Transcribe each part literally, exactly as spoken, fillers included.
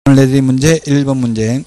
오늘 내드린 문제 일 번 문제.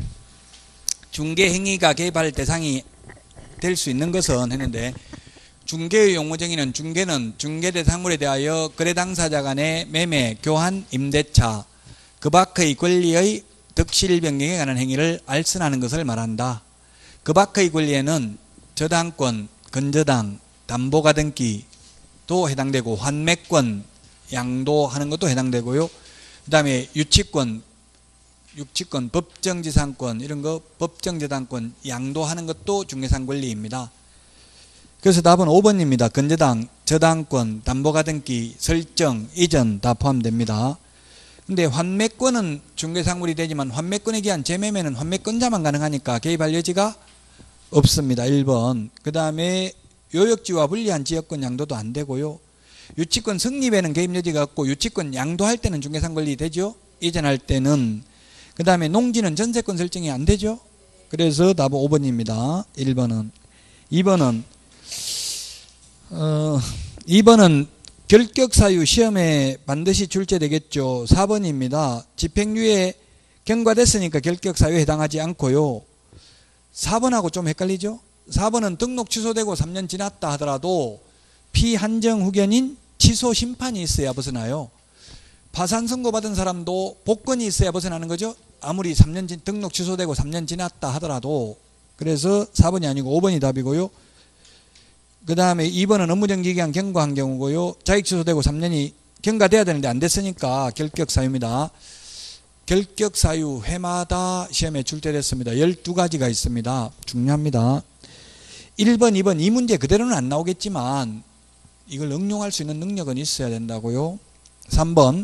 중개행위가 개입할 대상이 될 수 있는 것은 했는데, 중개의 용어 정의는 중개는 중개대상물에 대하여 거래 당사자 간의 매매, 교환, 임대차, 그 밖의 권리의 득실 변경에 관한 행위를 알선하는 것을 말한다. 그 밖의 권리에는 저당권, 건저당, 담보가등기도 해당되고 환매권, 양도하는 것도 해당되고요. 그 다음에 유치권, 유치권, 법정지상권 이런 거, 법정저당권, 양도하는 것도 중개상 권리입니다. 그래서 답은 오 번입니다. 건저당, 저당권, 담보가등기, 설정, 이전 다 포함됩니다. 근데 환매권은 중개상물이 되지만 환매권에 기한 재매매는 환매권자만 가능하니까 개입할 여지가 없습니다. 일 번. 그 다음에 요역지와 분리한 지역권 양도도 안 되고요. 유치권 성립에는 개입 여지가 없고 유치권 양도할 때는 중개상 권리 되죠. 이전할 때는. 그 다음에 농지는 전세권 설정이 안 되죠. 그래서 답은 오 번입니다. 일 번은. 이 번은 어, 이 번은 결격사유 시험에 반드시 출제되겠죠. 사 번입니다. 집행유예 경과됐으니까 결격사유에 해당하지 않고요. 사 번하고 좀 헷갈리죠. 사 번은 등록 취소되고 삼 년 지났다 하더라도 피한정 후견인 취소 심판이 있어야 벗어나요. 파산 선고받은 사람도 복권이 있어야 벗어나는 거죠. 아무리 삼 년 등록 취소되고 삼 년 지났다 하더라도. 그래서 사 번이 아니고 오 번이 답이고요. 그 다음에 이 번은 업무정지기간 경과한 경우고요. 자격 취소되고 삼 년이 경과돼야 되는데 안 됐으니까 결격사유입니다. 결격사유 해마다 시험에 출제됐습니다. 열두 가지가 있습니다. 중요합니다. 일 번, 이 번 이 문제 그대로는 안 나오겠지만 이걸 응용할 수 있는 능력은 있어야 된다고요. 삼 번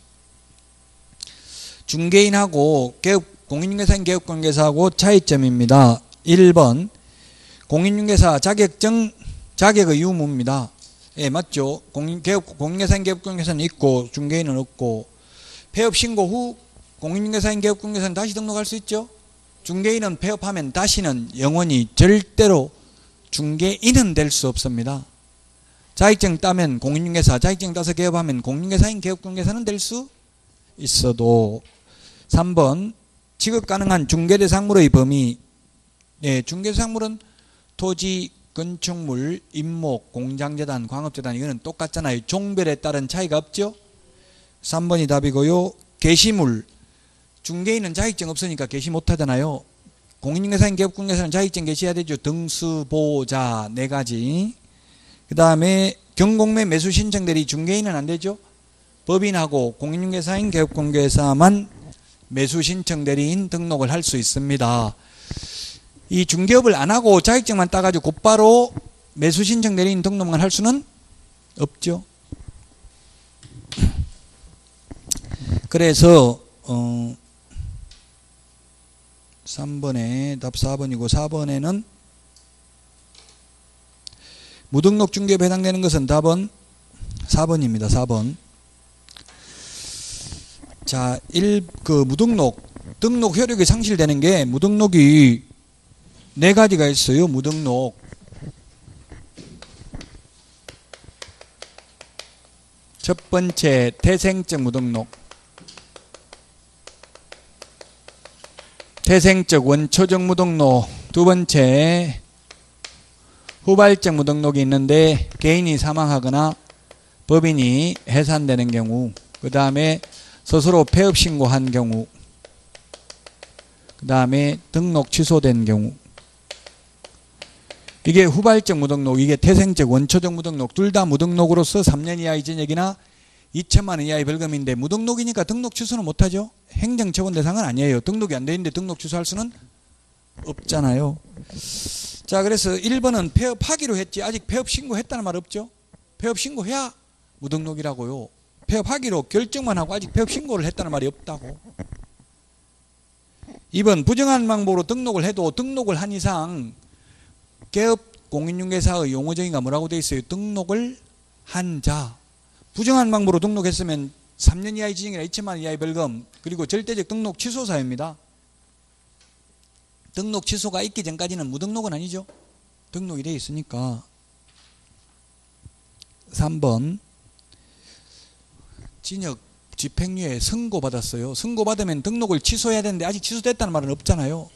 중개인하고 개업, 공인중개사인 개업공개사하고 차이점입니다. 일 번 공인중개사 자격증 자격의 유무입니다. 예, 맞죠. 공인, 개업, 공인중개사인 개업공개사는 있고 중개인은 없고, 폐업 신고 후 공인중개사인 개업공개사는 다시 등록할 수 있죠. 중개인은 폐업하면 다시는 영원히 절대로 중개인은 될 수 없습니다. 자격증 따면 공인중개사, 자격증 따서 개업하면 공인중개사인 개업공개사는 될 수 있어도. 삼 번 지급 가능한 중개대상물의 범위. 예, 중개대상물은 토지, 건축물, 임목, 공장재단, 광업재단 이거는 똑같잖아요. 종별에 따른 차이가 없죠. 삼 번이 답이고요. 게시물. 중개인은 자격증 없으니까 게시 못하잖아요. 공인중개사인 개업공개사는 자격증 게시해야 되죠. 등수보자 네 가지. 그 다음에 경공매 매수 신청 대리 중개인은 안 되죠. 법인하고 공인중개사인 개업공개사만 매수 신청 대리인 등록을 할 수 있습니다. 이 중개업을 안 하고 자격증만 따가지고 곧바로 매수 신청 대리인 등록만 할 수는 없죠. 그래서 어 삼 번에 답 사 번이고 사 번에는 무등록 중개업에 해당되는 것은 답은 사 번입니다. 사 번. 자, 일, 그 무등록, 등록 효력이 상실되는 게 무등록이 네 가지가 있어요. 무등록. 첫 번째 태생적 무등록. 태생적 원초적 무등록. 두 번째 후발적 무등록이 있는데 개인이 사망하거나 법인이 해산되는 경우. 그 다음에 스스로 폐업 신고한 경우. 그 다음에 등록 취소된 경우. 이게 후발적 무등록, 이게 태생적, 원초적 무등록 둘 다 무등록으로서 삼 년 이하의 징역이나 이천만 원 이하의 벌금인데 무등록이니까 등록 취소는 못하죠. 행정처분 대상은 아니에요. 등록이 안 돼 있는데 등록 취소할 수는 없잖아요. 자, 그래서 일 번은 폐업하기로 했지 아직 폐업 신고했다는 말 없죠. 폐업 신고해야 무등록이라고요. 폐업하기로 결정만 하고 아직 폐업 신고를 했다는 말이 없다고. 이 번 부정한 방법으로 등록을 해도 등록을 한 이상 개업 공인중개사의 용어 정의가 뭐라고 되어 있어요? 등록을 한 자. 부정한 방법으로 등록했으면 삼 년 이하의 징역이나 이천만 원 이하의 벌금, 그리고 절대적 등록 취소 사유입니다. 등록 취소가 있기 전까지는 무등록은 아니죠. 등록이 되어 있으니까. 삼 번 징역 집행유예 선고받았어요. 선고받으면 등록을 취소해야 되는데 아직 취소됐다는 말은 없잖아요.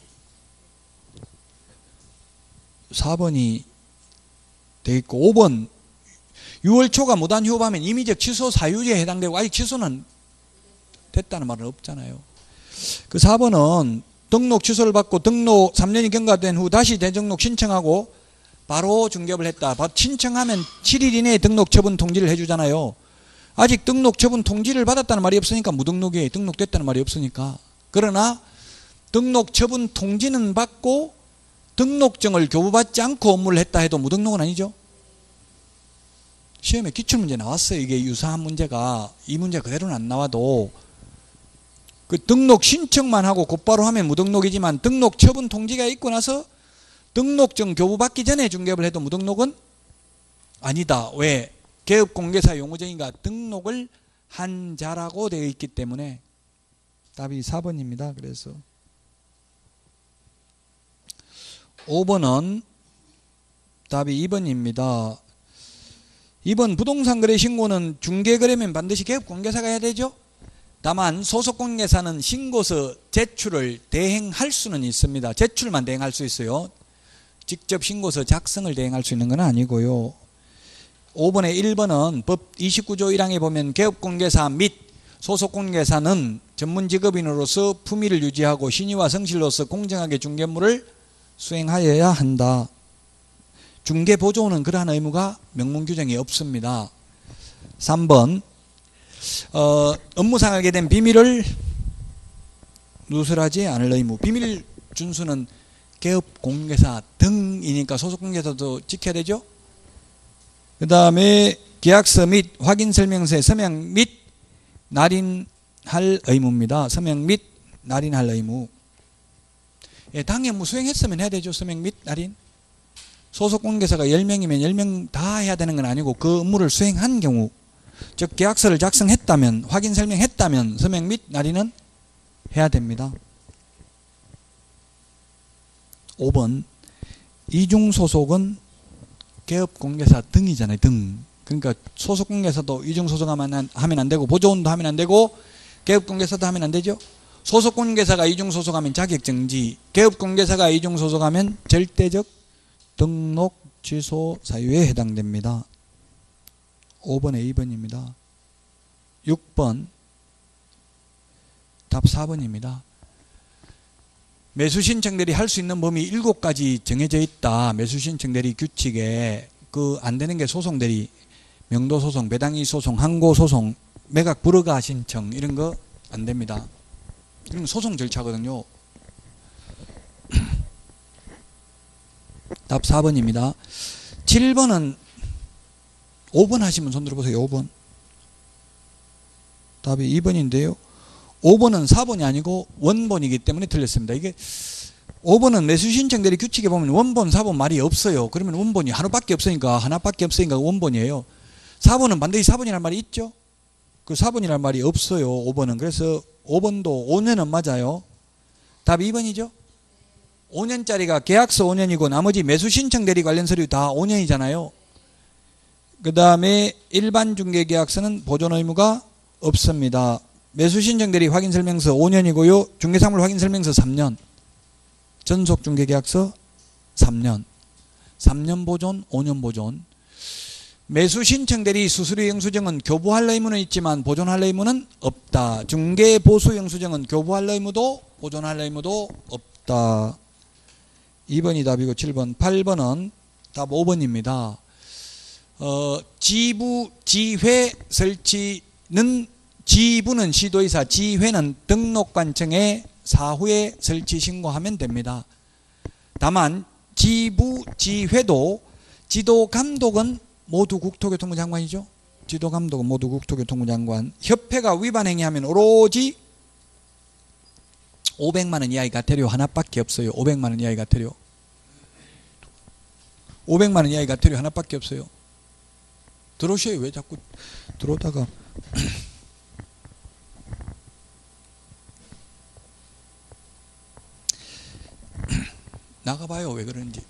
사 번이 돼 있고 오 번 유월 초가 무단휴업하면 임의적 취소 사유지에 해당되고 아직 취소는 됐다는 말은 없잖아요. 그 사 번은 등록 취소를 받고 등록 삼 년이 경과된 후 다시 재등록 신청하고 바로 중개업을 했다. 신청하면 칠 일 이내에 등록 처분 통지를 해주잖아요. 아직 등록 처분 통지를 받았다는 말이 없으니까 무등록이에요. 등록됐다는 말이 없으니까. 그러나 등록 처분 통지는 받고 등록증을 교부받지 않고 업무를 했다 해도 무등록은 아니죠. 시험에 기출문제 나왔어요. 이게 유사한 문제가. 이 문제 그대로는 안 나와도 그 등록 신청만 하고 곧바로 하면 무등록이지만 등록 처분 통지가 있고 나서 등록증 교부받기 전에 중개업을 해도 무등록은 아니다. 왜? 개업공개사 용어정의가 등록을 한 자라고 되어 있기 때문에 답이 사 번입니다. 그래서 오 번은 답이 이 번입니다. 이 번 부동산 거래 신고는 중개거래면 반드시 개업공개사가 해야 되죠. 다만 소속공개사는 신고서 제출을 대행할 수는 있습니다. 제출만 대행할 수 있어요. 직접 신고서 작성을 대행할 수 있는 건 아니고요. 오 번의 일 번은 법 이십구 조 일 항에 보면 개업공개사 및 소속공개사는 전문직업인으로서 품위를 유지하고 신의와 성실로서 공정하게 중개업무를 수행하여야 한다. 중개보조원은 그러한 의무가 명문 규정이 없습니다. 삼 번 어, 업무상 알게 된 비밀을 누설하지 않을 의무. 비밀 준수는 개업공개사 등이니까 소속공개사도 지켜야 되죠. 그 다음에 계약서 및 확인설명서에 서명 및 날인할 의무입니다. 서명 및 날인할 의무. 예, 당해 업무 수행했으면 해야 되죠. 서명 및 날인. 소속공개사가 열 명이면 열 명 다 해야 되는 건 아니고 그 업무를 수행한 경우, 즉 계약서를 작성했다면, 확인 설명했다면 서명 및 날인은 해야 됩니다. 오 번 이중소속은 개업공개사 등이잖아요. 등. 그러니까 소속공개사도 이중소속하면 하면 안 되고 보조원도 하면 안 되고 개업공개사도 하면 안 되죠. 소속공개사가 이중소속하면 자격정지, 개업공개사가 이중소속하면 절대적 등록 취소 사유에 해당됩니다. 오 번에 이 번입니다. 육 번 답 사 번입니다. 매수신청 대리 할 수 있는 범위 일곱 가지 정해져 있다. 매수신청 대리 규칙에 그 안 되는 게 소송 대리, 명도소송, 배당이 소송, 항고소송, 매각 불허가 신청 이런 거 안 됩니다. 이건 소송 절차거든요. 답 사 번입니다. 칠 번은 오 번 하시면 손 들어보세요. 오 번. 답이 이 번인데요. 오 번은 사 번이 아니고 원본이기 때문에 틀렸습니다. 이게 오 번은 매수신청 대리 규칙에 보면 원본, 사 번 말이 없어요. 그러면 원본이 하나밖에 없으니까 하나밖에 없으니까 원본이에요. 사 번은 반드시 사 번이라는 말이 있죠. 그 사 번이라는 말이 없어요. 오 번은. 그래서 오 번도 오 년은 맞아요. 답이 이 번이죠. 오 년짜리가 계약서 오 년이고 나머지 매수신청 대리 관련 서류 다 오 년이잖아요. 그 다음에 일반 중개계약서는 보존 의무가 없습니다. 매수신청 대리 확인설명서 오 년이고요. 중개사물 확인설명서 삼 년. 전속중개계약서 삼 년. 삼 년 보존, 오 년 보존. 매수신청 대리 수수료 영수증은 교부할 의무는 있지만 보존할 의무는 없다. 중개보수 영수증은 교부할 의무도 보존할 의무도 없다. 이 번이 답이고 칠 번. 팔 번은 답 오 번입니다. 어, 지부, 지회 설치는, 지부는 시도의사, 지회는 등록관청에 사후에 설치 신고하면 됩니다. 다만 지부, 지회도 지도감독은 모두 국토교통부 장관이죠. 지도감독은 모두 국토교통부 장관. 협회가 위반 행위하면 오로지 오백만 원 이하의 과태료 하나밖에 없어요. 오백만 원 이하의 과태료. 오백만 원 이하의 과태료 하나밖에 없어요. 들어오셔요. 왜 자꾸 들어오다가 나가봐요. 왜 그런지.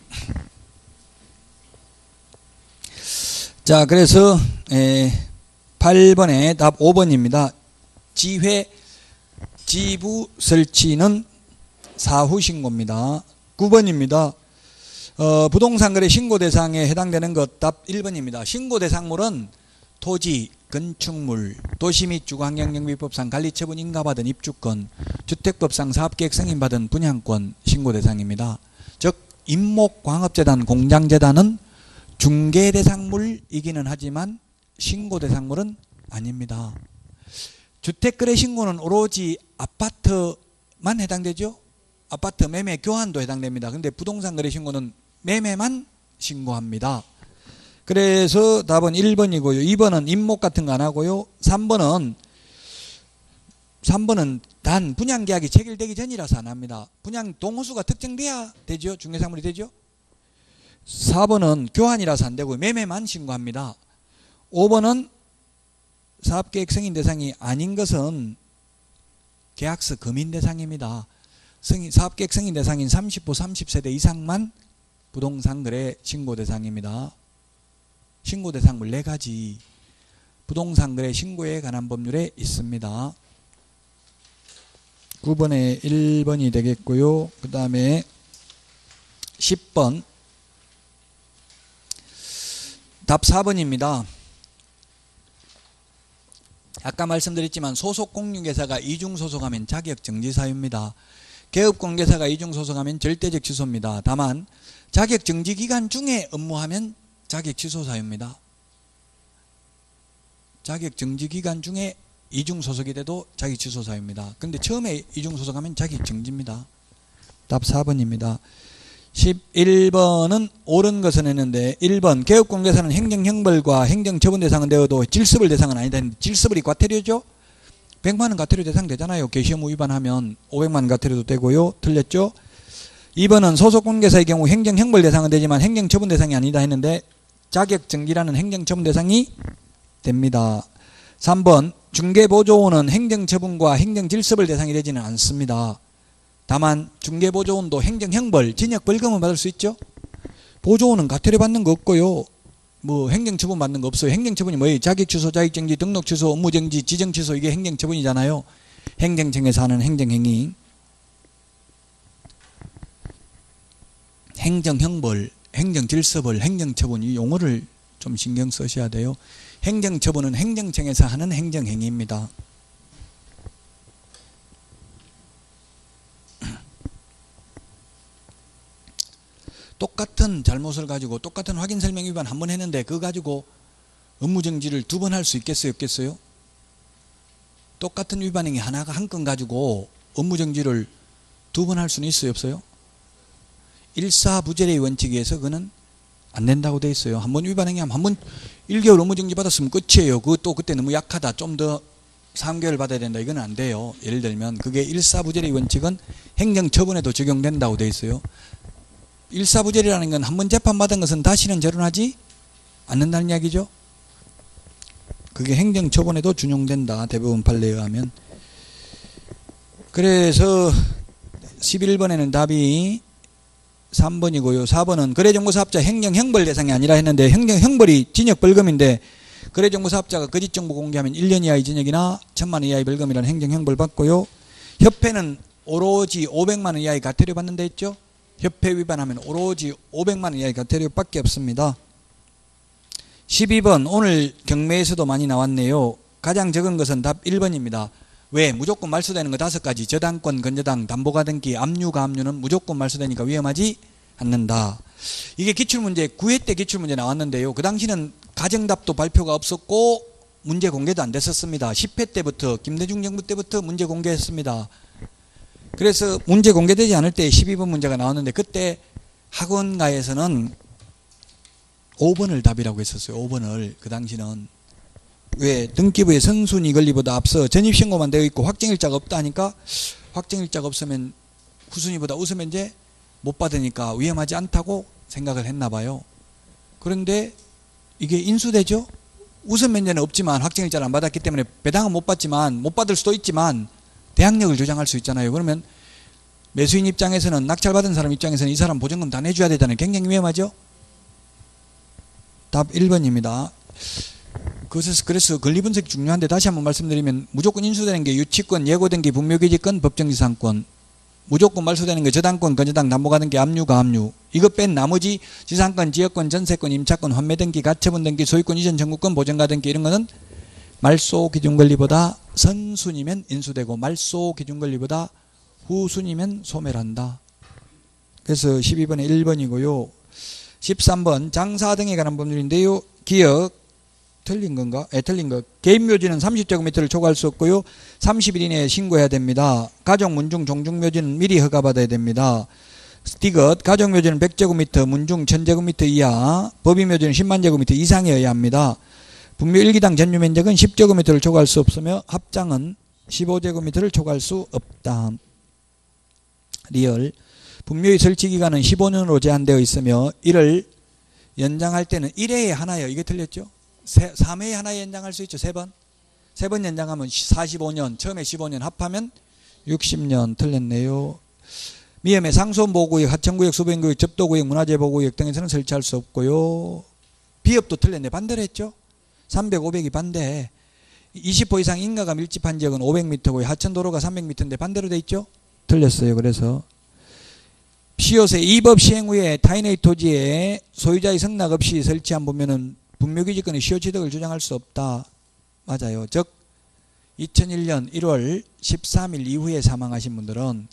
자, 그래서 에, 팔 번에 답 오 번입니다. 지회 지부 설치는 사후 신고입니다. 구 번입니다. 어, 부동산 거래 신고 대상에 해당되는 것 답 일 번입니다. 신고 대상물은 토지, 건축물, 도시 및 주거환경정비법상 관리처분 인가받은 입주권, 주택법상 사업계획 승인받은 분양권 신고 대상입니다. 즉 임목광업재단, 공장재단은 중개 대상물이기는 하지만 신고 대상물은 아닙니다. 주택거래 신고는 오로지 아파트만 해당되죠. 아파트 매매 교환도 해당됩니다. 그런데 부동산 거래 신고는 매매만 신고합니다. 그래서 답은 일 번이고요. 이 번은 임목 같은 거 안 하고요. 삼 번은 삼 번은 단 분양계약이 체결되기 전이라서 안 합니다. 분양 동호수가 특정돼야 되죠. 중개상물이 되죠. 사 번은 교환이라서 안 되고 매매만 신고합니다. 오 번은 사업계획 승인 대상이 아닌 것은 계약서 금인 대상입니다. 승인, 사업계획 승인 대상인 삼십오, 삼십 세대 이상만 부동산 거래 신고 대상입니다. 신고 대상물 네 가지 부동산 거래 신고에 관한 법률에 있습니다. 구 번에 일 번이 되겠고요. 그 다음에 십 번 답 사 번입니다. 아까 말씀드렸지만 소속공인중개사가 이중소속하면 자격정지 사유입니다. 개업공개사가 이중소속하면 절대적 취소입니다. 다만 자격정지 기간 중에 업무하면 자격취소 사유입니다. 자격정지 기간 중에 이중소속이 돼도 자격취소 사유입니다. 그런데 처음에 이중소속하면 자격정지입니다. 답 사 번입니다. 십일 번은 옳은 것은 했는데 일 번 개업공개사는 행정형벌과 행정처분 대상은 되어도 질서벌 대상은 아니다 했는데 질서벌이 과태료죠. 백만 원 과태료 대상 되잖아요. 개시의무 위반하면 오백만 원 과태료도 되고요. 틀렸죠. 이 번은 소속공개사의 경우 행정형벌 대상은 되지만 행정처분 대상이 아니다 했는데 자격정지라는 행정처분 대상이 됩니다. 삼 번 중개보조원은 행정처분과 행정질서벌 대상이 되지는 않습니다. 다만 중개보조원도 행정형벌, 징역벌금은 받을 수 있죠. 보조원은 과태료 받는 거 없고요. 뭐 행정처분 받는 거 없어요. 행정처분이 뭐예요? 자격취소, 자격정지, 등록취소, 업무정지, 지정취소 이게 행정처분이잖아요. 행정청에서 하는 행정행위. 행정형벌, 행정질서벌, 행정처분 이 용어를 좀 신경 쓰셔야 돼요. 행정처분은 행정청에서 하는 행정행위입니다. 똑같은 잘못을 가지고 똑같은 확인설명 위반 한 번 했는데 그거 가지고 업무정지를 두 번 할 수 있겠어요? 없겠어요? 똑같은 위반행위 하나가 한 건 가지고 업무정지를 두 번 할 수는 있어요? 없어요? 일사부재의 원칙에 의해서 그거는 안 된다고 돼 있어요. 한 번 위반행위하면 한 번 일 개월 업무정지 받았으면 끝이에요. 그것도 그때 너무 약하다. 좀 더 삼 개월 받아야 된다. 이건 안 돼요. 예를 들면 그게 일사부재의 원칙은 행정처분에도 적용된다고 돼 있어요. 일사부재라는 건 한 번 재판받은 것은 다시는 재론하지 않는다는 이야기죠. 그게 행정처분에도 준용된다. 대부분 판례에 의하면. 그래서 십일 번에는 답이 삼 번이고요. 사 번은 거래정보사업자 행정형벌 대상이 아니라 했는데 행정형벌이 징역벌금인데 거래정보사업자가 거짓정보 공개하면 일 년 이하의 징역이나 천만 원 이하의 벌금이라는 행정형벌 받고요. 협회는 오로지 오백만 원 이하의 과태료 받는 데 있죠. 협회 위반하면 오로지 오백만 원 이하의 과태료밖에 없습니다. 십이 번 오늘 경매에서도 많이 나왔네요. 가장 적은 것은 답 일 번입니다. 왜? 무조건 말소되는 거 다섯 가지. 저당권, 건저당, 담보가등기, 압류가 압류는 무조건 말소되니까 위험하지 않는다. 이게 기출문제 구 회 때 기출문제 나왔는데요. 그 당시는 가정답도 발표가 없었고 문제 공개도 안 됐었습니다. 십 회 때부터 김대중 정부 때부터 문제 공개했습니다. 그래서 문제 공개되지 않을 때 십이 번 문제가 나왔는데 그때 학원가에서는 오 번을 답이라고 했었어요. 오 번을. 그 당시는. 왜? 등기부에 선순위 권리보다 앞서 전입신고만 되어 있고 확정일자가 없다 하니까 확정일자가 없으면 후순위보다 웃으면 이제 못 받으니까 위험하지 않다고 생각을 했나 봐요. 그런데 이게 인수되죠? 우선 면제는 없지만 확정일자를 안 받았기 때문에 배당은 못 받지만 못 받을 수도 있지만 대항력을 주장할 수 있잖아요. 그러면 매수인 입장에서는 낙찰받은 사람 입장에서는 이 사람 보증금 다 내줘야 되잖아요. 굉장히 위험하죠? 답 일 번입니다. 그래서, 그래서 권리 분석이 중요한데 다시 한번 말씀드리면 무조건 인수되는 게 유치권, 예고등기, 분묘기지권, 법정지상권. 무조건 말소되는 게 저당권, 건저당, 담보가등기, 압류가 압류. 이거 뺀 나머지 지상권, 지역권, 전세권, 임차권, 환매등기, 가처분 등기, 소유권 이전 청구권, 보전가등기 이런 거는 말소 기준권리보다 선순이면 인수되고 말소 기준권리보다 후순이면 소멸한다. 그래서 십이 번에 일 번이고요. 십삼 번 장사 등에 관한 법률인데요. 기억 틀린 건가? 예, 틀린 거. 개인묘지는 삼십 제곱미터를 초과할 수 없고요. 삼십 일 이내에 신고해야 됩니다. 가족, 문중, 종중묘지는 미리 허가받아야 됩니다. 디귿, 가족묘지는 백 제곱미터, 문중 천 제곱미터 이하, 법인묘지는 십만 제곱미터 이상이어야 합니다. 분묘 일 기당 전유면적은 십 제곱미터를 초과할 수 없으며 합장은 십오 제곱미터를 초과할 수 없다. 리얼, 분묘의 설치기간은 십오 년으로 제한되어 있으며 이를 연장할 때는 일 회에 하나요. 이게 틀렸죠? 삼 회에 하나 연장할 수 있죠. 세 번. 세 번 연장하면 사십오 년, 처음에 십오 년 합하면 육십 년. 틀렸네요. 미음의 상수보호구역, 하천구역, 수변구역, 접도구역, 문화재보호구역 등에서는 설치할 수 없고요. 비읍도 틀렸네. 반대로 했죠. 삼백, 오백이 반대. 이십 호 이상 인가가 밀집한 지역은 오백 미터고요. 하천도로가 삼백 미터인데 반대로 돼 있죠. 틀렸어요. 그래서 시효세 이 법 시행 후에 타인의 토지에 소유자의 승낙 없이 설치한 보면은 분묘기지권의 시효취득을 주장할 수 없다. 맞아요. 즉 이천일 년 일월 십삼일 이후에 사망하신 분들은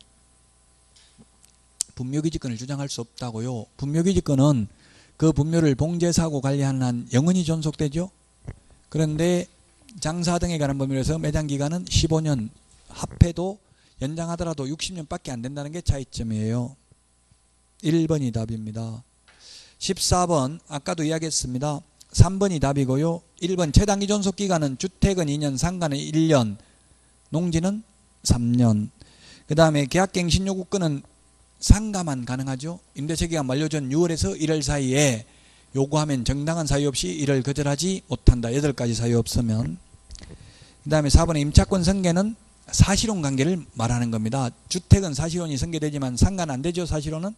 분묘기지권을 주장할 수 없다고요. 분묘기지권은 그 분묘를 봉제사고 관리하는 한 영원히 존속되죠. 그런데 장사 등에 관한 법률에서 매장기간은 십오 년, 합해도 연장하더라도 육십 년밖에 안 된다는 게 차이점이에요. 일 번이 답입니다. 십사 번 아까도 이야기했습니다. 삼 번이 답이고요. 일 번 최단기 존속기간은 주택은 이 년, 상가는 일 년, 농지는 삼 년. 그 다음에 계약갱신 요구권은 상가만 가능하죠. 임대차기간 만료 전 유월에서 일월 사이에 요구하면 정당한 사유 없이 이를 거절하지 못한다. 여덟 가지 사유 없으면. 그 다음에 사 번의 임차권 승계는 사실혼 관계를 말하는 겁니다. 주택은 사실혼이 승계되지만 상가는 안 되죠. 사실혼은.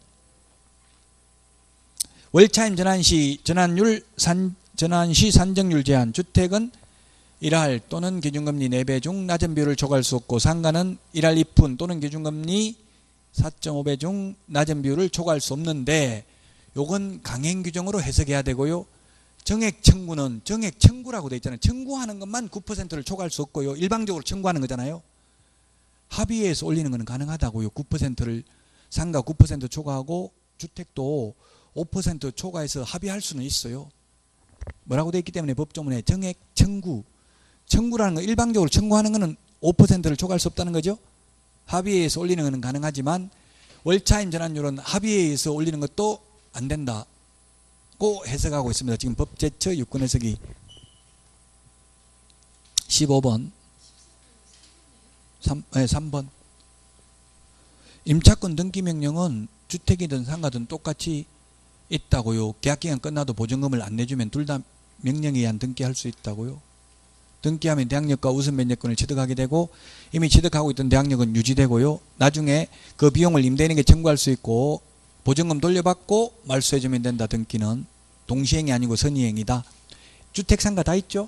월차임 전환시 전환율 산, 전환시 산정률 제한. 주택은 일 할 또는 기준금리 네 배 중 낮은 비율을 초과할 수 없고 상가는 일 할 이 푼 또는 기준금리 사 점 오 배 중 낮은 비율을 초과할 수 없는데 요건 강행 규정으로 해석해야 되고요. 정액 청구는 정액 청구라고 돼 있잖아요. 청구하는 것만 구 퍼센트를 초과할 수 없고요. 일방적으로 청구하는 거잖아요. 합의해서 올리는 것은 가능하다고요. 구 퍼센트를 상가 구 퍼센트 초과하고 주택도 오 퍼센트 초과해서 합의할 수는 있어요. 뭐라고 돼 있기 때문에 법조문에 정액 청구. 청구라는 거 일방적으로 청구하는 것은 오 퍼센트를 초과할 수 없다는 거죠. 합의해서 올리는 것은 가능하지만 월차임 전환율은 합의해서 올리는 것도 안 된다고 해석하고 있습니다. 지금 법제처 유권 해석이 십오 번 삼, 네, 삼 번 임차권 등기명령은 주택이든 상가든 똑같이 있다고요. 계약기간 끝나도 보증금을 안 내주면 둘 다 명령에 의한 등기할 수 있다고요. 등기하면 대항력과 우선 면제권을 취득하게 되고 이미 취득하고 있던 대항력은 유지되고요. 나중에 그 비용을 임대인에게 청구할 수 있고 보증금 돌려받고 말소해주면 된다. 등기는 동시행이 아니고 선의행이다. 주택 상가 다 있죠?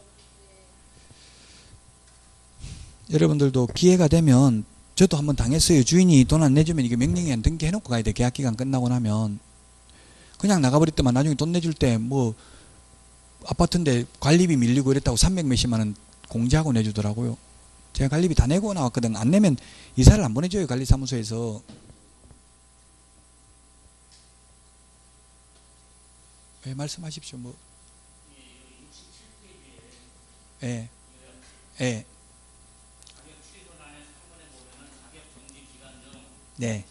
여러분들도 기회가 되면 저도 한번 당했어요. 주인이 돈 안 내주면 이게 명령에 의한 등기해놓고 가야 돼. 계약기간 끝나고 나면. 그냥 나가버렸더만 나중에 돈 내줄 때 뭐 아파트인데 관리비 밀리고 이랬다고 삼백 몇십만 원 공제하고 내주더라고요. 제가 관리비 다 내고 나왔거든. 안 내면 이사를 안 보내줘요. 관리사무소에서. 네, 말씀하십시오. 뭐. 예. 예. 네.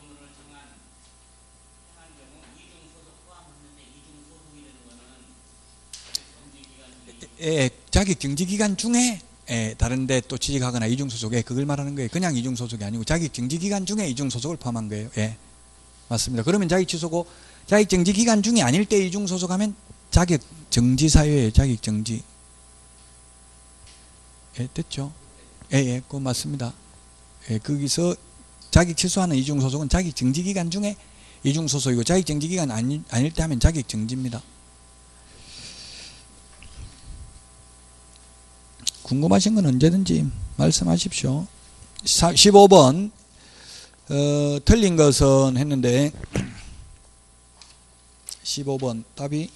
예, 자기 정지기간 중에 예, 다른데 또 취직하거나 이중소속에 그걸 말하는 거예요. 그냥 이중소속이 아니고 자기 정지기간 중에 이중소속을 포함한 거예요. 예, 맞습니다. 그러면 자기 취소고 자기 정지기간 중이 아닐 때 이중소속하면 자격 정지사유예요. 자격 정지. 예, 됐죠? 예, 예, 그거 맞습니다. 예, 거기서 자격 취소하는 이중소속은 자격 정지기간 중에 이중소속이고 자격 정지기간 아니, 아닐 때 하면 자격 정지입니다. 궁금하신 건 언제든지 말씀하십시오. 십오 번 어, 틀린 것은 했는데 십오 번 답이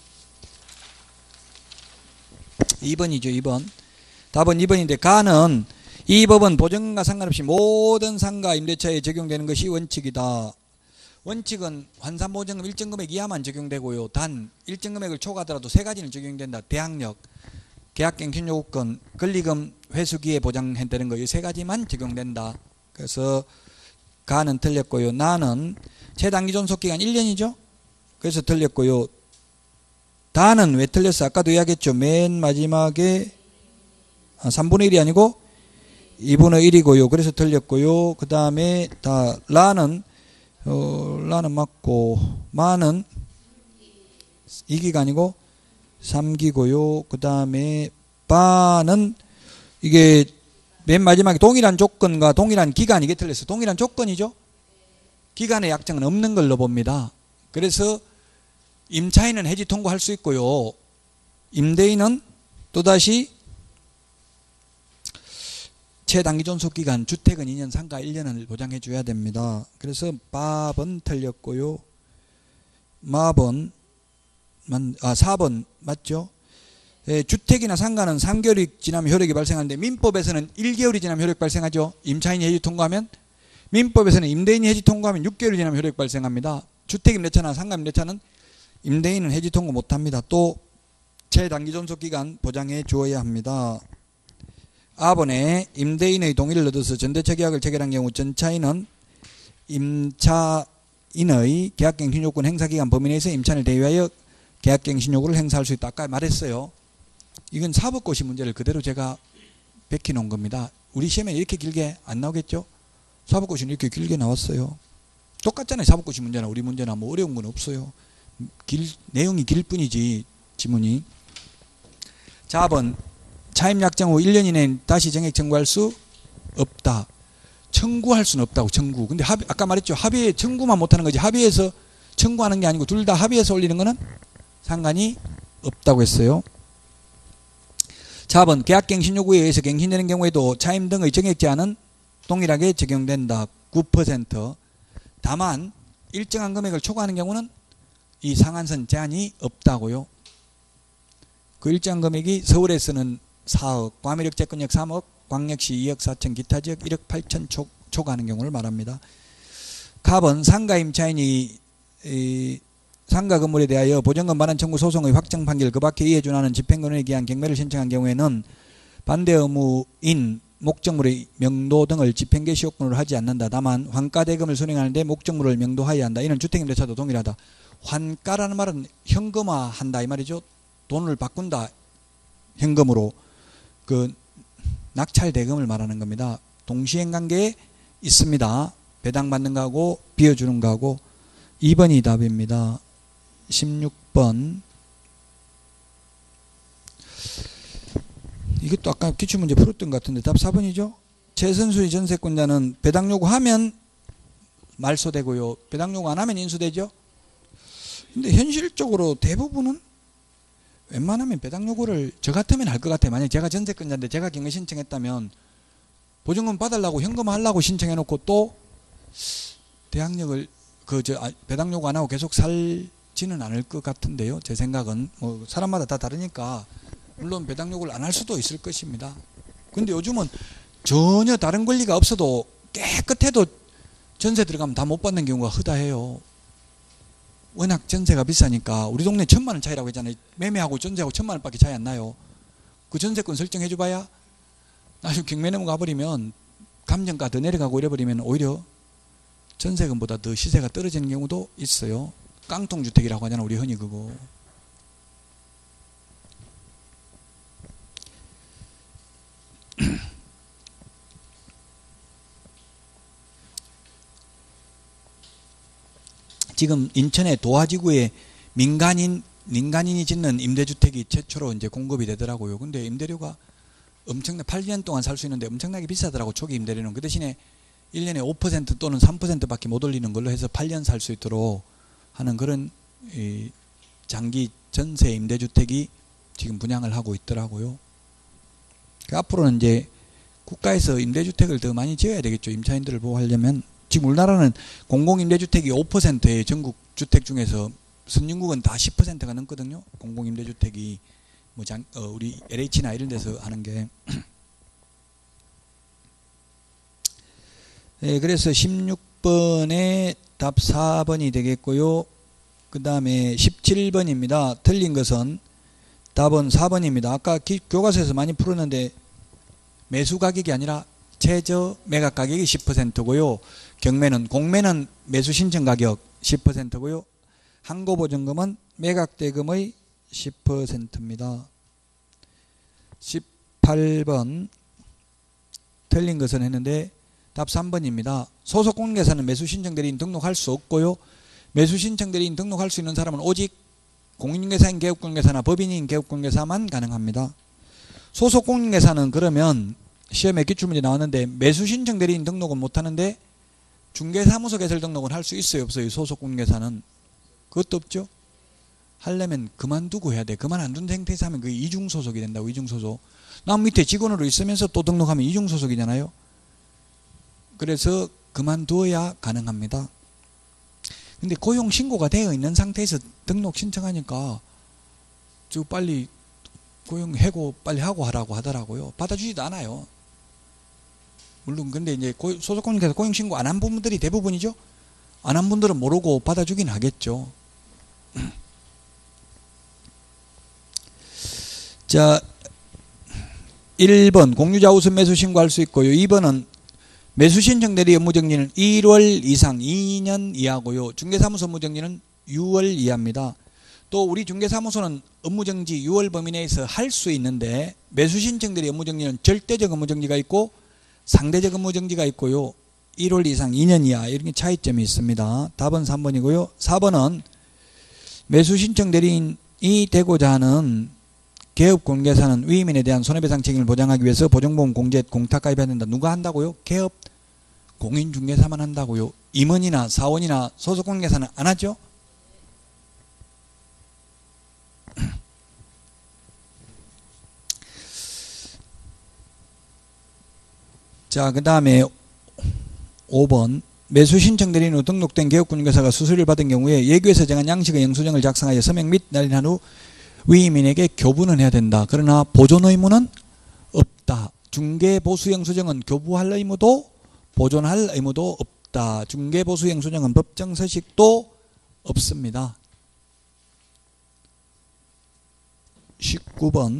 이 번이죠. 이 번 답은 이 번인데 가는 이 법은 보증금과 상관없이 모든 상가 임대차에 적용되는 것이 원칙이다. 원칙은 환산보증금 일정 금액 이하만 적용되고요. 단 일정 금액을 초과하더라도 세 가지는 적용된다. 대항력, 계약갱신 요구권, 권리금 회수기에 보장한다는 거 이 세 가지만 적용된다. 그래서 가는 틀렸고요. 나는 최단기 존속기간 일 년이죠. 그래서 틀렸고요. 다는 왜 틀렸어? 아까도 이야기했죠. 맨 마지막에 아, 삼분의 일이 아니고 이분의 일이고요. 그래서 틀렸고요. 그 다음에 다 라는 어, 라는 맞고 마는 이 기가 아니고 삼 기고요. 그 다음에 바는 이게 맨 마지막에 동일한 조건과 동일한 기간 이게 틀렸어요. 동일한 조건이죠. 기간의 약정은 없는 걸로 봅니다. 그래서 임차인은 해지 통고할 수 있고요. 임대인은 또다시 최단기 존속기간 주택은 이 년 상가 일 년을 보장해 줘야 됩니다. 그래서 밥은 틀렸고요. 마번 아 사 번 맞죠? 예, 주택이나 상가는 삼 개월이 지나면 효력이 발생하는데 민법에서는 일 개월이 지나면 효력 발생하죠. 임차인이 해지 통고하면. 민법에서는 임대인이 해지 통고하면 육 개월이 지나면 효력 발생합니다. 주택임대차나 상가임대차는 임대인은 해지 통고 못합니다. 또 최단기 존속기간 보장해 주어야 합니다. 아번에 임대인의 동의를 얻어서 전대차 계약을 체결한 경우 전차인은 임차인의 계약갱신 요건 행사기간 범위 내에서 임차인을 대위하여 계약갱신 요구를 행사할 수 있다. 아까 말했어요. 이건 사법고시 문제를 그대로 제가 베껴놓은 겁니다. 우리 시험에 이렇게 길게 안 나오겠죠? 사법고시는 이렇게 길게 나왔어요. 똑같잖아요. 사법고시 문제나 우리 문제나 뭐 어려운 건 없어요. 길, 내용이 길 뿐이지 지문이. 사 번 차임약정 후 일 년 이내에 다시 정액 청구할 수 없다. 청구할 수는 없다고. 청구. 근데 합의, 아까 말했죠. 합의에 청구만 못하는 거지 합의해서 청구하는 게 아니고 둘 다 합의해서 올리는 거는 상관이 없다고 했어요. 사 번 계약갱신 요구에 의해서 갱신되는 경우에도 차임 등의 정액 제한은 동일하게 적용된다. 구 퍼센트. 다만 일정한 금액을 초과하는 경우는 이 상한선 제한이 없다고요. 그 일정한 금액이 서울에서는 사억, 과밀역 채권역 삼억, 광역시 이억 사천, 기타 지역 일억 팔천 초, 초과하는 경우를 말합니다. 갑은 상가 임차인이 이 상가 건물에 대하여 보전금 반환 청구 소송의 확정 판결 그 밖에 이에 준하는 집행권에 기한 경매를 신청한 경우에는 반대 의무인 목적물의 명도 등을 집행 개시 요건으로 하지 않는다. 다만 환가 대금을 선행하는데 목적물을 명도하여야 한다. 이는 주택임대차도 동일하다. 환가라는 말은 현금화한다 이 말이죠. 돈을 바꾼다. 현금으로. 그 낙찰 대금을 말하는 겁니다. 동시행관계에 있습니다. 배당받는 거하고 비워주는 거하고. 이 번이 답입니다. 십육 번 이것도 아까 기출문제 풀었던 것 같은데 답 사 번이죠. 최선수의 전세권자는 배당 요구하면 말소되고요. 배당 요구 안 하면 인수되죠. 근데 현실적으로 대부분은 웬만하면 배당 요구를 저 같으면 할 것 같아요. 만약에 제가 전세권자인데 제가 경매 신청했다면 보증금 받으려고 현금 하려고 신청해놓고 또 대항력을 그 저 배당 요구 안 하고 계속 살지는 않을 것 같은데요. 제 생각은 뭐 사람마다 다 다르니까 물론 배당 요구를 안 할 수도 있을 것입니다. 근데 요즘은 전혀 다른 권리가 없어도 깨끗해도 전세 들어가면 다 못 받는 경우가 허다해요. 워낙 전세가 비싸니까. 우리 동네 천만 원 차이라고 했잖아요. 매매하고 전세하고 천만 원밖에 차이 안 나요. 그 전세권 설정해 줘봐야 나중에 경매 넘어가버리면 감정가 더 내려가고 이래버리면 오히려 전세금보다 더 시세가 떨어지는 경우도 있어요. 깡통주택이라고 하잖아 우리 흔히 그거. 지금 인천의 도화지구에 민간인, 민간인이 짓는 임대주택이 최초로 이제 공급이 되더라고요. 근데 임대료가 엄청나게 팔 년 동안 살 수 있는데 엄청나게 비싸더라고. 초기 임대료는. 그 대신에 일 년에 오 퍼센트 또는 삼 퍼센트 밖에 못 올리는 걸로 해서 팔 년 살 수 있도록 하는 그런 이 장기 전세 임대주택이 지금 분양을 하고 있더라고요. 그 앞으로는 이제 국가에서 임대주택을 더 많이 지어야 되겠죠. 임차인들을 보호하려면. 지금 우리나라는 공공임대주택이 오 퍼센트예요. 전국 주택 중에서. 선진국은 다 십 퍼센트가 넘거든요. 공공임대주택이 뭐 장, 어, 우리 엘에이치나 이런 데서 하는 게. 네, 그래서 십육 번에 답 사 번이 되겠고요. 그 다음에 십칠 번입니다. 틀린 것은 답은 사 번입니다. 아까 기, 교과서에서 많이 풀었는데 매수 가격이 아니라 최저 매각 가격이 십 퍼센트고요. 경매는 공매는 매수 신청 가격 십 퍼센트고요. 항고보증금은 매각대금의 십 퍼센트입니다. 십팔 번 틀린 것은 했는데 답 삼 번입니다. 소속공인중개사는 매수신청대리인 등록할 수 없고요. 매수신청대리인 등록할 수 있는 사람은 오직 공인중개사인 개업공인중개사나 법인인 개업공인중개사만 가능합니다. 소속공인중개사는 그러면 시험에 기출문제 나왔는데 매수신청대리인 등록은 못하는데 중개사무소 개설 등록은 할 수 있어요 없어요? 소속공인중개사는 그것도 없죠. 하려면 그만두고 해야 돼. 그만 안 둔 상태에서 하면 그게 이중소속이 된다고. 이중소속. 남 밑에 직원으로 있으면서 또 등록하면 이중소속이잖아요. 그래서 그만두어야 가능합니다. 근데 고용신고가 되어 있는 상태에서 등록 신청하니까 저 빨리 고용 해고 빨리 하고 하라고 하더라고요. 받아주지도 않아요. 물론 근데 이제 소속공인중개사 고용신고 안 한 분들이 대부분이죠. 안 한 분들은 모르고 받아주긴 하겠죠. 자, 일 번 공유자 우선 매수 신고할 수 있고요. 이 번은 매수신청 대리 업무정지는 일 월 이상 이 년 이하고요. 중개사무소 업무정지는 유 월 이하입니다. 또 우리 중개사무소는 업무정지 유 월 범위 내에서 할 수 있는데 매수신청 대리 업무정지는 절대적 업무정지가 있고 상대적 업무정지가 있고요. 일 월 이상 이 년 이하 이런 게 차이점이 있습니다. 답은 삼 번이고요. 사 번은 매수신청 대리인이 되고자 하는 개업공개사는 위임인에 대한 손해배상 책임을 보장하기 위해서 보증보험 공제 공탁 가입해야 된다. 누가 한다고요? 개업 공인중개사만 한다고요. 임원이나 사원이나 소속공개사는 안 하죠? 자, 그 다음에 오 번 매수신청 대리인으로 등록된 개업공인중개사가 수수료를 받은 경우에 예규에서 정한 양식의 영수증을 작성하여 서명 및 날인한 후 위임인에게 교부는 해야 된다. 그러나 보존 의무는 없다. 중개보수영수증은 교부할 의무도 보존할 의무도 없다. 중개보수영수증은 법정 서식도 없습니다. 십구 번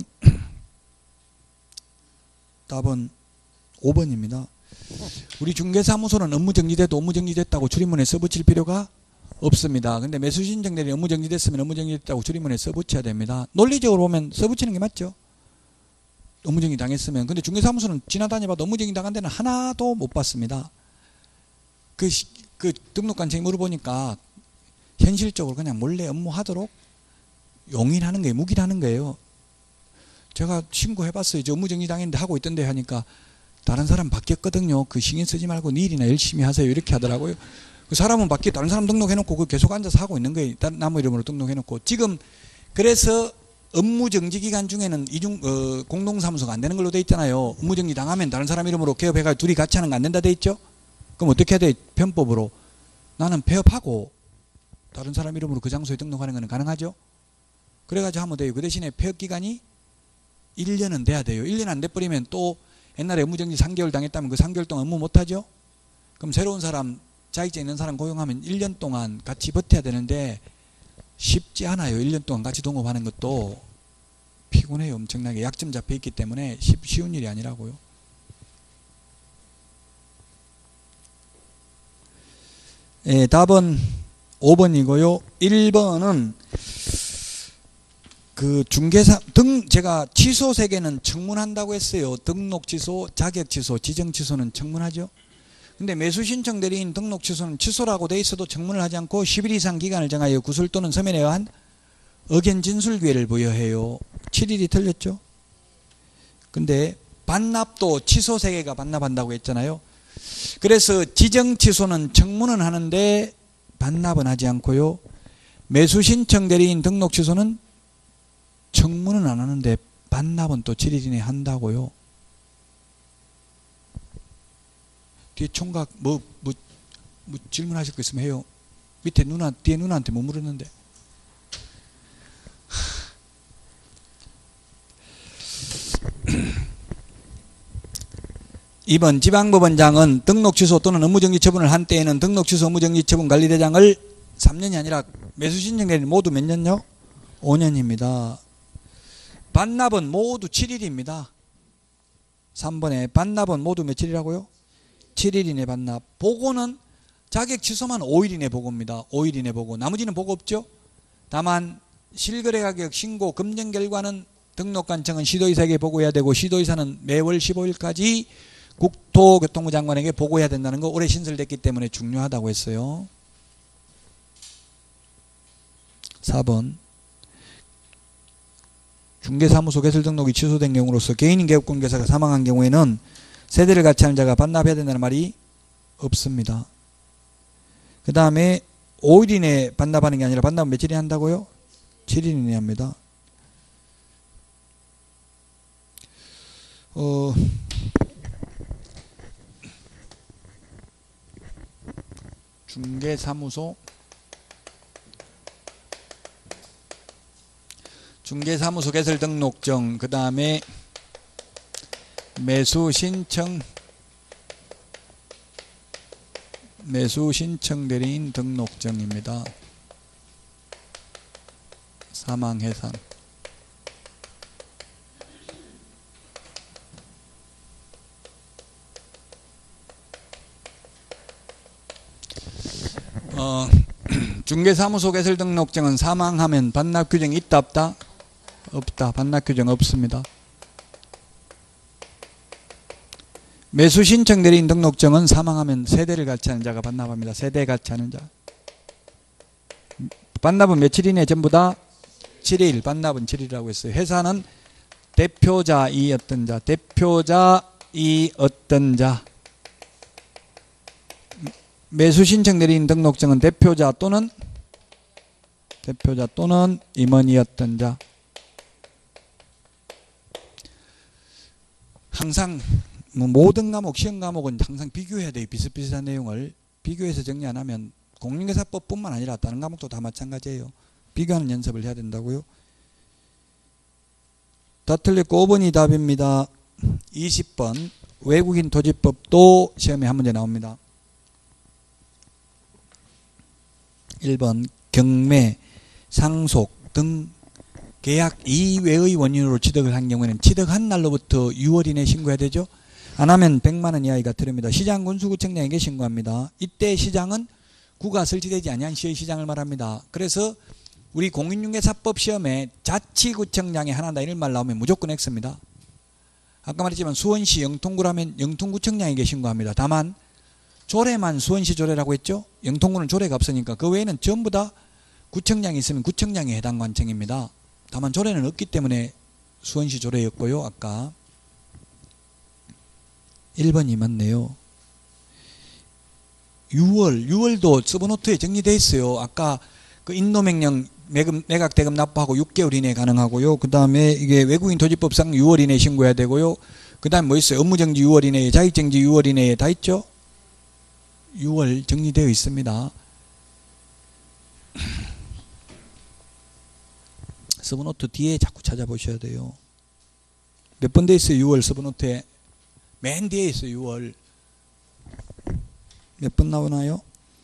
답은 오 번입니다. 우리 중개사무소는 업무정지돼도 업무정지됐다고 줄임문에 써붙일 필요가 없습니다. 근데 매수신청 대리인 업무정지됐으면 업무정지됐다고 줄임문에 써붙여야 됩니다. 논리적으로 보면 써붙이는 게 맞죠. 업무정지 당했으면. 근데 중개사무소는 지나다녀봐도 업무정지 당한 데는 하나도 못 봤습니다. 그, 그 등록관청이 물어보니까 현실적으로 그냥 몰래 업무하도록 용인하는 거예요. 묵인하는 거예요. 제가 신고해봤어요. 이제 업무정지 당했는데 하고 있던데 하니까 다른 사람 바뀌었거든요. 그 신경 쓰지 말고 네 일이나 열심히 하세요. 이렇게 하더라고요. 그 사람은 바뀌어 다른 사람 등록해놓고 그 계속 앉아서 하고 있는 거예요. 나무 이름으로 등록해놓고. 지금 그래서 업무정지 기간 중에는 이중 어, 공동사무소가 안 되는 걸로 돼 있잖아요. 업무정지 당하면 다른 사람 이름으로 개업해가지고 둘이 같이 하는 거 안 된다 돼 있죠. 그럼 어떻게 해야 돼? 편법으로 나는 폐업하고 다른 사람 이름으로 그 장소에 등록하는 거는 가능하죠. 그래가지고 하면 돼요. 그 대신에 폐업 기간이 일 년은 돼야 돼요. 일 년 안 돼버리면 또 옛날에 업무정지 삼 개월 당했다면 그 삼 개월 동안 업무 못하죠. 그럼 새로운 사람 자격증 있는 사람 고용하면 일 년 동안 같이 버텨야 되는데 쉽지 않아요. 일 년 동안 같이 동업하는 것도 피곤해요. 엄청나게 약점 잡혀 있기 때문에 쉬운 일이 아니라고요. 예, 답은 오 번이고요. 일 번은 그 중개사 등 제가 취소 세 개는 청문한다고 했어요. 등록 취소, 자격 취소, 지정 취소는 청문하죠. 근데 매수신청 대리인 등록 취소는 취소라고 돼 있어도 청문을 하지 않고 십 일 이상 기간을 정하여 구술 또는 서면에 의한 의견 진술 기회를 부여해요. 칠 일이 틀렸죠. 근데 반납도 취소 세 개가 반납한다고 했잖아요. 그래서 지정 취소는 청문은 하는데 반납은 하지 않고요. 매수신청 대리인 등록 취소는 청문은 안 하는데 반납은 또 칠 일 이내에 한다고요. 뒤에 총각 뭐, 뭐, 뭐 질문하실 거 있으면 해요. 밑에 누나, 뒤에 누나한테 못 물었는데. 이 번 지방법원장은 등록 취소 또는 업무정지 처분을 한 때에는 등록 취소 업무정지 처분 관리대장을 삼 년이 아니라 매수 신청일이 모두 몇 년요? 오 년입니다. 반납은 모두 칠 일입니다. 삼 번에 반납은 모두 며칠이라고요? 칠 일 이내 반납. 보고는 자격 취소만 오 일 이내 보고입니다. 오 일 이내 보고. 나머지는 보고 없죠? 다만 실거래 가격 신고 검증 결과는 등록관청은 시도의사에게 보고해야 되고 시도의사는 매월 십오 일까지 국토교통부 장관에게 보고해야 된다는 거 올해 신설됐기 때문에 중요하다고 했어요. 사 번 중개사무소 개설 등록이 취소된 경우로서 개인인 개업공개사가 사망한 경우에는 세대를 같이 하는 자가 반납해야 된다는 말이 없습니다. 그 다음에 오 일 이내에 반납하는 게 아니라 반납은 며칠이 한다고요? 칠 일 이내에 합니다. 어, 중개사무소 중개사무소 개설 등록증, 그 다음에 매수 신청 매수 신청 대리인 등록증입니다. 사망 해산. 어, 중개사무소 개설 등록증은 사망하면 반납 규정이 있다 없다? 없다. 반납 규정 없습니다. 매수 신청 대리인 등록증은 사망하면 세대를 같이 하는 자가 반납합니다. 세대 같이 하는 자. 반납은 며칠 이내 전부 다 칠 일. 반납은 칠 일이라고 했어요. 회사는 대표자 이 어떤 자, 대표자 이 어떤 자. 매수 신청 대리인 등록증은 대표자 또는 대표자 또는 임원이었던 자. 항상 뭐 모든 과목, 시험 과목은 항상 비교해야 돼요. 비슷비슷한 내용을 비교해서 정리 안 하면 공인중개사법뿐만 아니라 다른 과목도 다 마찬가지예요. 비교하는 연습을 해야 된다고요. 다 틀렸고 오 번이 답입니다. 이십 번 외국인 토지법도 시험에 한 문제 나옵니다. 일 번 경매, 상속 등 계약 이외의 원인으로 취득을 한 경우에는 취득한 날로부터 유월 이내에 신고해야 되죠. 안 하면 백만 원 이하가 들입니다. 시장 군수구청장에게 신고합니다. 이때 시장은 구가 설치되지 아니한 시의 시장을 말합니다. 그래서 우리 공인중개사법 시험에 자치구청장이 하나다 이런 말 나오면 무조건 X입니다. 아까 말했지만 수원시 영통구라면 영통구청장에게 신고합니다. 다만 조례만 수원시 조례라고 했죠. 영통구는 조례가 없으니까 그 외에는 전부 다 구청장이 있으면 구청장에 해당 관청입니다. 다만 조례는 없기 때문에 수원시 조례였고요. 아까 일 번이 맞네요. 유월, 유월도 서브노트에 정리되어 있어요. 아까 그 인도명령 매금, 매각 대금 납부하고 육 개월 이내에 가능하고요. 그 다음에 이게 외국인 토지법상 유월 이내에 신고해야 되고요. 그 다음에 뭐 있어요? 업무정지 유월 이내에, 자격정지 유월 이내에 다 있죠? 유월 정리되어 있습니다. 서브노트 뒤에 자꾸 찾아보셔야 돼요. 몇 번 돼 있어요? 유월 서브노트에. 맨 뒤에 있어요. 유월. 몇 번 나오나요?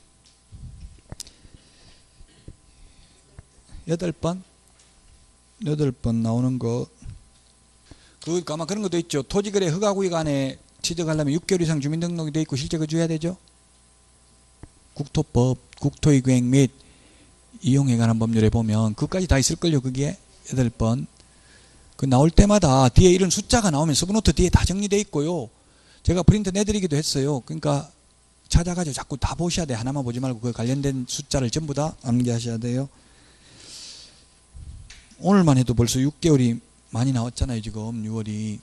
여덟 번? 여덟 번 나오는 거. 그, 아마 그런 것도 있죠. 토지거래 허가구역안에 취득하려면 육 개월 이상 주민등록이 돼 있고 실제 거주해야 되죠. 국토법, 국토이구행 및 이용에 관한 법률에 보면 그것까지 다 있을걸요. 그게 여덟 번. 그 나올 때마다 뒤에 이런 숫자가 나오면 서브노트 뒤에 다 정리되어 있고요. 제가 프린트 내드리기도 했어요. 그러니까 찾아가지고 자꾸 다 보셔야 돼. 하나만 보지 말고 그 관련된 숫자를 전부 다 암기하셔야 돼요. 오늘만 해도 벌써 육 개월이 많이 나왔잖아요. 지금 유월이.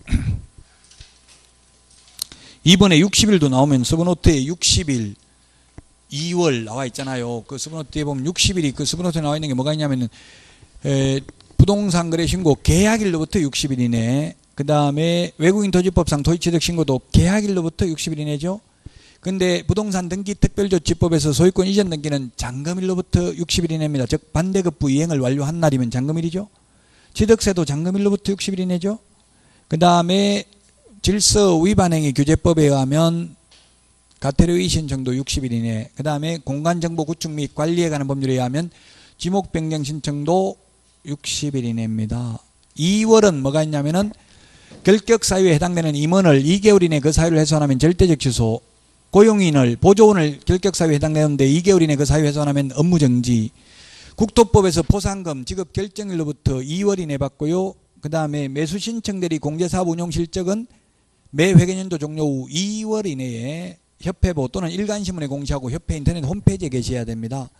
이번에 육십 일도 나오면 서브노트에 육십 일, 이월 나와 있잖아요. 그 서브노트에 보면 육십 일이 그 서브노트에 나와 있는 게 뭐가 있냐면은 에, 부동산 거래 신고 계약일로부터 육십 일 이내. 그 다음에 외국인 토지법상 토지취득 신고도 계약일로부터 육십 일 이내죠. 근데 부동산 등기 특별조치법에서 소유권 이전 등기는 잔금일로부터 육십 일 이내입니다. 즉 반대급부 이행을 완료한 날이면 잔금일이죠. 취득세도 잔금일로부터 육십 일 이내죠. 그 다음에 질서 위반행위 규제법에 의하면 가태료 이신청도 육십 일 이내. 그 다음에 공간정보 구축 및 관리에 관한 법률에 의하면 지목 변경 신청도 육십 일 이내입니다. 이월은 뭐가 있냐면은 결격 사유에 해당되는 임원을 이 개월 이내 그 사유를 훼손하면 절대적 취소, 고용인을 보조원을 결격 사유에 해당되는데 이 개월 이내 그 사유 훼손하면 업무정지, 국토법에서 포상금 지급 결정일로부터 이월 이내 받고요. 그 다음에 매수 신청 대리 공제사업 운용 실적은 매 회계연도 종료 후 이월 이내에 협회보 또는 일간신문에 공시하고 협회 인터넷 홈페이지에 게시해야 됩니다.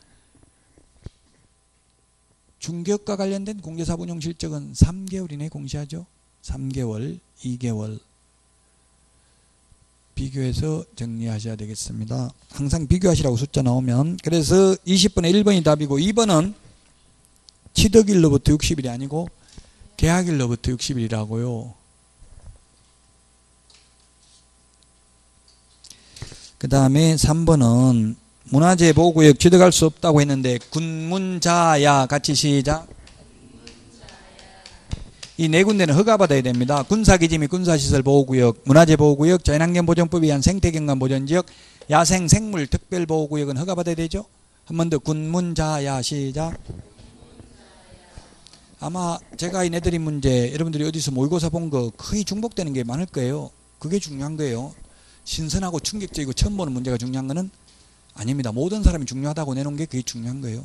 중개업과 관련된 공제사업 운용 실적은 삼 개월 이내에 공시하죠. 삼 개월, 이 개월 비교해서 정리하셔야 되겠습니다. 항상 비교하시라고 숫자 나오면. 그래서 이십 번에 일 번이 답이고 이 번은 취득일로부터 육십 일이 아니고 계약일로부터 육십 일이라고요. 그 다음에 삼 번은 문화재 보호구역 취득할 수 없다고 했는데 군문자야 같이 시작. 이 네 군데는 허가받아야 됩니다. 군사기지 및 군사시설 보호구역, 문화재 보호구역, 자연환경보전법에 의한 생태경관 보전지역, 야생 생물 특별보호구역은 허가받아야 되죠. 한 번 더 군문자야 시작. 아마 제가 이 내드린 문제 여러분들이 어디서 모의고사 본 거 거의 중복되는 게 많을 거예요. 그게 중요한 거예요. 신선하고 충격적이고 처음 보는 문제가 중요한 거는 아닙니다. 모든 사람이 중요하다고 내놓은 게 그게 중요한 거예요.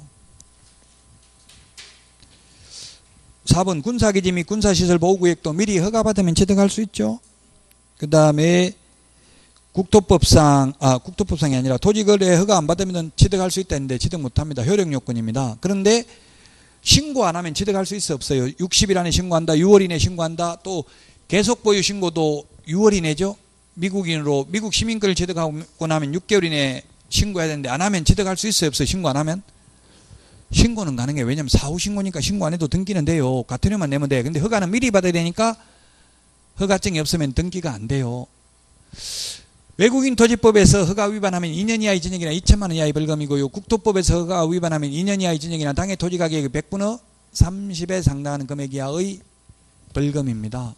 사 번 군사기지 및 군사시설 보호구역도 미리 허가받으면 취득할 수 있죠. 그 다음에 국토법상 아 국토법상이 아니라 토지거래 허가 안 받으면 취득할 수 있다 했는데 취득 못합니다. 효력요건입니다. 그런데 신고 안 하면 취득할 수 있어 없어요. 육십 일 안에 신고한다. 유월 이내 신고한다. 또 계속보유 신고도 유월 이내죠. 미국인으로 미국 시민권을 취득하고 나면 육 개월 이내에 신고해야 되는데 안 하면 취득할 수 있어요 없어요. 신고 안 하면. 신고는 가능해요. 왜냐하면 사후 신고니까 신고 안 해도 등기는 돼요. 가태료만 내면 돼요. 근데 허가는 미리 받아야 되니까 허가증이 없으면 등기가 안 돼요. 외국인 토지법에서 허가 위반하면 이 년 이하의 징역이나 이천만 원 이하의 벌금이고요. 국토법에서 허가 위반하면 이 년 이하의 징역이나 당해 토지 가격의 백 분의 삼십에 상당하는 금액 이하의 벌금입니다.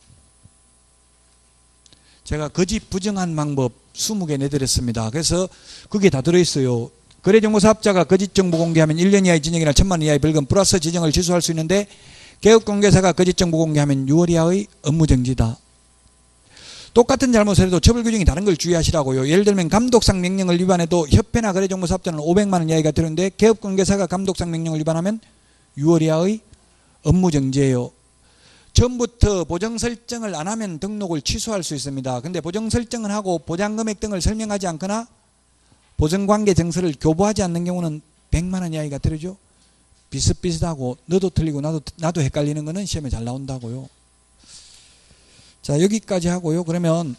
제가 거짓 부정한 방법 이십 개 내드렸습니다. 그래서 그게 다 들어있어요. 거래정보사업자가 거짓 정보 공개하면 일 년 이하의 징역이나 천만 원 이하의 벌금 플러스 지정을 취소할 수 있는데 개업공개사가 거짓 정보 공개하면 유월 이하의 업무정지다. 똑같은 잘못을 해도 처벌 규정이 다른 걸 주의하시라고요. 예를 들면 감독상 명령을 위반해도 협회나 거래정보사업자는 오백만 원 이하의 가태료인데 개업공개사가 감독상 명령을 위반하면 유월 이하의 업무정지예요. 처음부터 보정 설정을 안 하면 등록을 취소할 수 있습니다. 근데 보정 설정을 하고 보장금액 등을 설명하지 않거나 보증관계 정서를 교부하지 않는 경우는 백만 원 이하의 가태료죠. 비슷비슷하고 너도 틀리고 나도 나도 헷갈리는 거는 시험에 잘 나온다고요. 자 여기까지 하고요. 그러면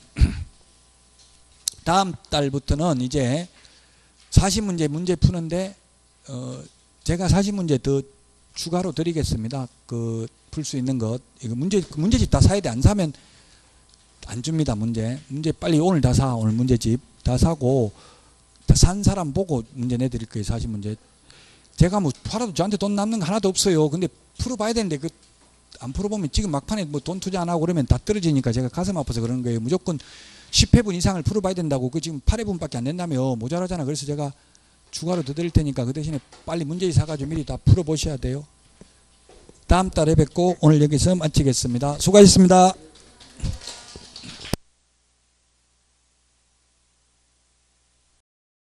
다음 달부터는 이제 사십 문제 문제 푸는데 어 제가 사십 문제 더 추가로 드리겠습니다. 그 풀 수 있는 것 이거 문제 문제집 다 사야 돼. 안 사면 안 줍니다. 문제 문제 빨리 오늘 다 사. 오늘 문제집 다 사고 산 사람 보고 문제 내드릴 거예요. 사십 문제. 제가 뭐 팔아도 저한테 돈 남는 거 하나도 없어요. 근데 풀어봐야 되는데 그 안 풀어보면 지금 막판에 뭐 돈 투자 안 하고 그러면 다 떨어지니까 제가 가슴 아파서 그러는 거예요. 무조건 십 회분 이상을 풀어봐야 된다고. 그 지금 팔 회분밖에 안 된다며 모자라잖아. 그래서 제가 추가로 더 드릴 테니까 그 대신에 빨리 문제 사가지고 미리 다 풀어보셔야 돼요. 다음 달에 뵙고 오늘 여기서 마치겠습니다. 수고하셨습니다.